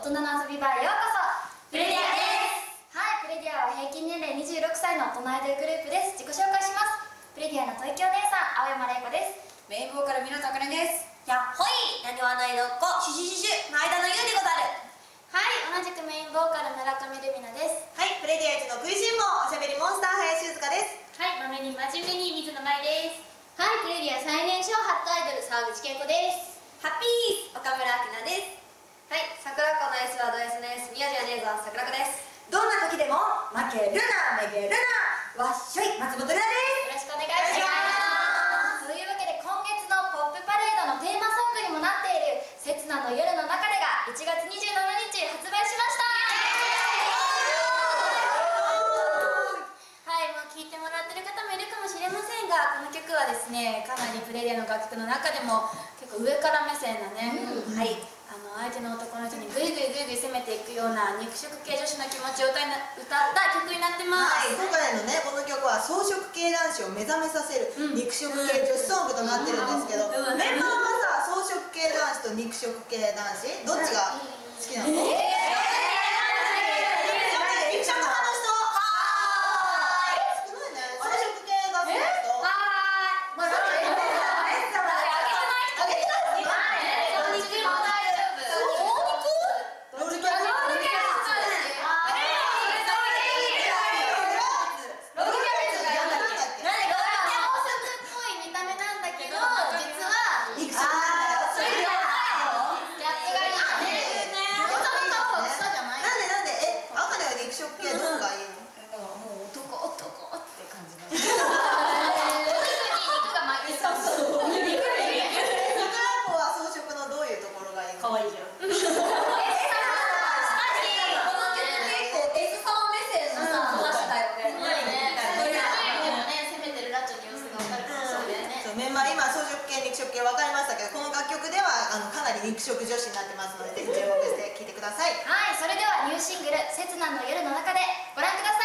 大人の遊び場へようこそ。プレディアです。はい、プレディアは平均年齢26歳の大人アイドルグループです。自己紹介します。プレディアの吐息お姉さん、青山玲子です。 メインボーカル皆さくらです。 やっほい、なにわないのっこシュシュシュシュの間のゆうでござる。 はい、同じくメインボーカル村上ルミナです。 はい、プレディア一の食いしん坊おしゃべりモンスター林静香です。 はい、まめに真面目に水野舞です。はい、プレディア最年少初アイドル沢口恵子です。 ハッピー岡村明菜です。 はい、桜子の S はド S の S、宮地はねえぞ、桜子です。 どんな時でも負けるなめげるなわっしょい松本ルナでよろしくお願いします。というわけで今月のポップパレードのテーマソングにもなっている「刹那の夜の中で」が1月27日発売しました。はい、もう聴いてもらってる方もいるかもしれませんが、この曲はですね、かなりプレディアの楽曲の中でも結構上から目線なね、はい、相手の男の人にグイグイグイグイ攻めていくような肉食系女子の気持ちを歌った曲になってます。 はい、今回のねこの曲は草食系男子を目覚めさせる肉食系女子ソングとなってるんですけど、メンバーはさ草食系男子と肉食系男子どっちが好きなの？肉食派の人？はーい。少ないね。草食系が好きな人？今草食系肉食系分かりましたけど、この楽曲ではかなり肉食女子になってますので、ぜひ注目して聴いてください。 はい、それではニューシングル「刹那の夜の中で」ご覧ください。